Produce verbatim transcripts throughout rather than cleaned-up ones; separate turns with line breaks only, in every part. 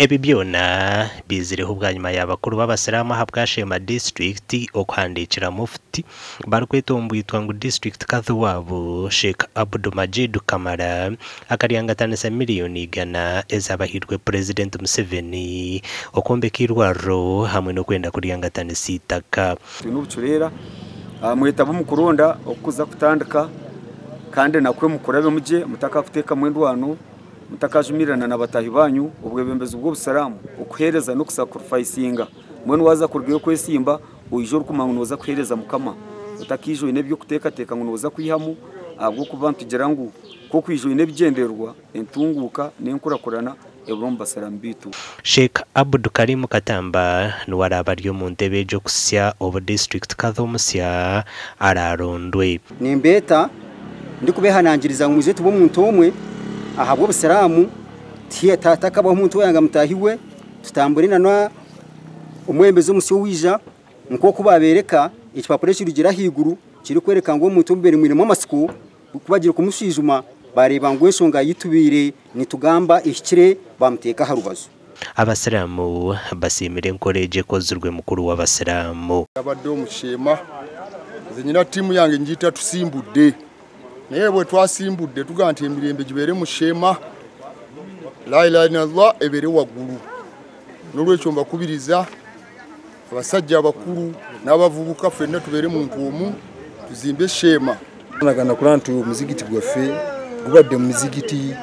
Ebi byona bizireho bwa nyuma y'abakuru b'abasiramu habwa Sheema district okwandikira mufti barkwetombwitwa ngo district Kadhi wabo Sheikh Abdul Majid Kamara akariyangatanisa miliyoni igana ezabahirwe President Museveni okombeka irwaro hamwe no kwenda kuriyangatanisa itaka
n'ubucurera mwetabo mukuronda okuza kutandika kandi nakwe mukurabe muje mutaka kuteka mwendwano mutakajumirana na batahi banyu ubwebembeza ubwo busalamu okuhereza no kusacrificinga mwene waza kurgiye kwesimba uyijoro kumangunoza kuhereza mukama utakijo inebyo kuteka teka ngunoza kwihamu abwo kubantu gerangu ko kwijo inebyenderwa entunguka nenkurakurana ebromba salambitu.
Sheikh Abdul Karim Katamba nuwaraba ryo muntebe jo kusya over district Kadhomusya ararondwe
nimbeta ndikubehanangiriza ngumuze tubo muntu omwe ahabwo busalamu tiye tataka bo muntu yanga mutahiwe tutamburina na umwembezo musyo wija nko kubabereka ikipapuro kirugira higuru kiri kwereka ngo muntu mbere mwirimo amasiko kubagira kumusijuma bareba ngo eshonga yitubire nitugamba ikire bamuteka harubazo.
Abasiramu basimire nkoreje kozurwe mukuru w'abasiramu
abadde mu Sheema zenyina timu yange njita tusimbudde nebwe twasimbudde tugante emirembe gibere mu Sheema la ilaha illallah ebere wagulu nolwekyo mbakubiriza abasajja abakuru n'abavubuka ffenna tubere muntu omu tuzimbe Sheema
nagana kulantu muzigiti gwaffe gubadde mu mizigiti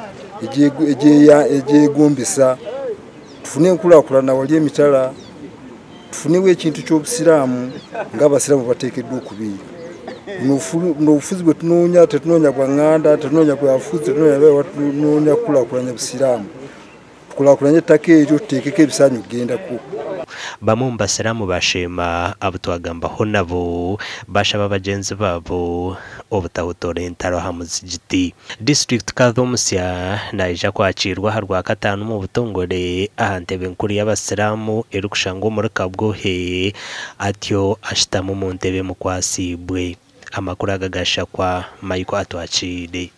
ejegombesa tufune nkulakulana wali emitala tufuniwe ekintu ky'obusiramu ng'abasiramu bateekeddwa okubeera n'obufuzi bwe tunoonya tetunoonya bwa nganda tetunoonya bwafuzi tetunoonya kukulakulanya busiramu tukulakulanya ettaka eryo tuteekeko ebisaanyi okugendako.
Bamu mbasiramu ba Sheema abutwagambaho nabo bashaba bagenzi babo obutawutora entaro ha muzigiti district Kadhomusya naija kwakirwa harwa katanu mu butongore ahantebe nkuru y'abasiramu erukushango muri kabwohe atyo ashitamu mu ntebe mukwasibwe amakuru agagasha kwa Maiko atwakire.